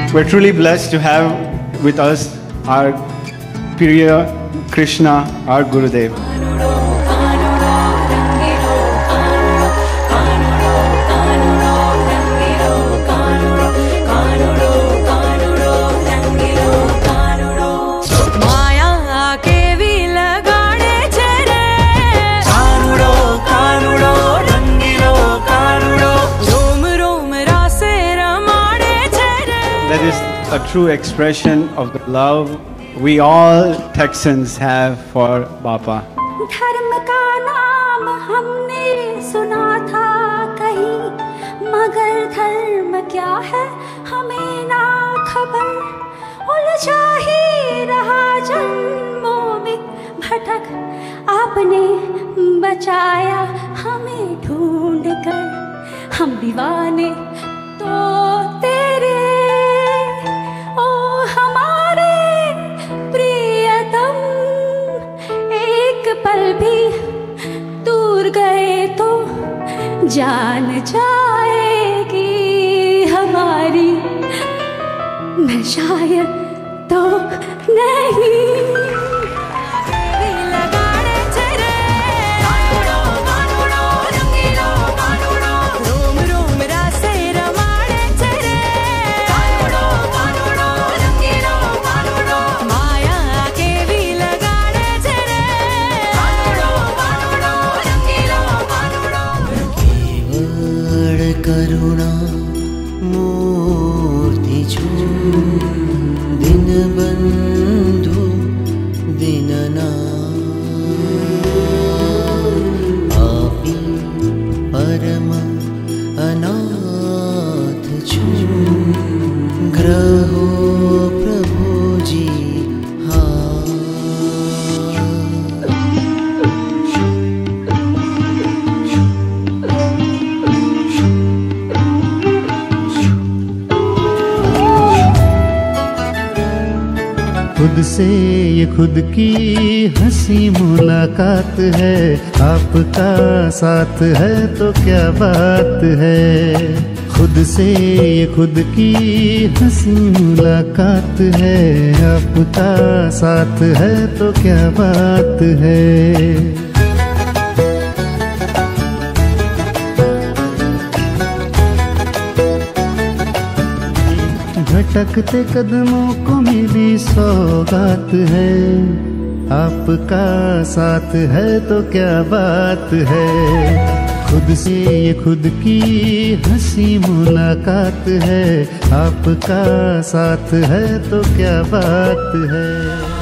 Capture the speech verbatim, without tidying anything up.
We're truly blessed to have with us our Priya Krishna, our Gurudev. That is a true expression of the love we all Texans have for Bapa. धर्म का नाम हमने सुना था कहीं, मगर धर्म क्या है हमें ना खबर। उलझा ही रहा जन्मों में भटक, आपने बचाया हमें ढूंढ कर। हम दीवाने तो तेरे, ओ हमारे प्रियतम, एक पल भी दूर गए तो जान जाएगी हमारी, मैं शायद तो नहीं। करुणा मूर्ति छू, दिन बंधु दीननाथ, आपी परम अनाथ छू, ग्रहो प्रभु जी खुद से ये खुद की हंसी मुलाकात है, आपका साथ है तो क्या बात है। खुद से ये खुद की हंसी मुलाकात है, आपका साथ है तो क्या बात है। भटकते कदमों को मिली सौगात है, आपका साथ है तो क्या बात है। खुद से ये खुद की हंसी मुलाकात है, आपका साथ है तो क्या बात है।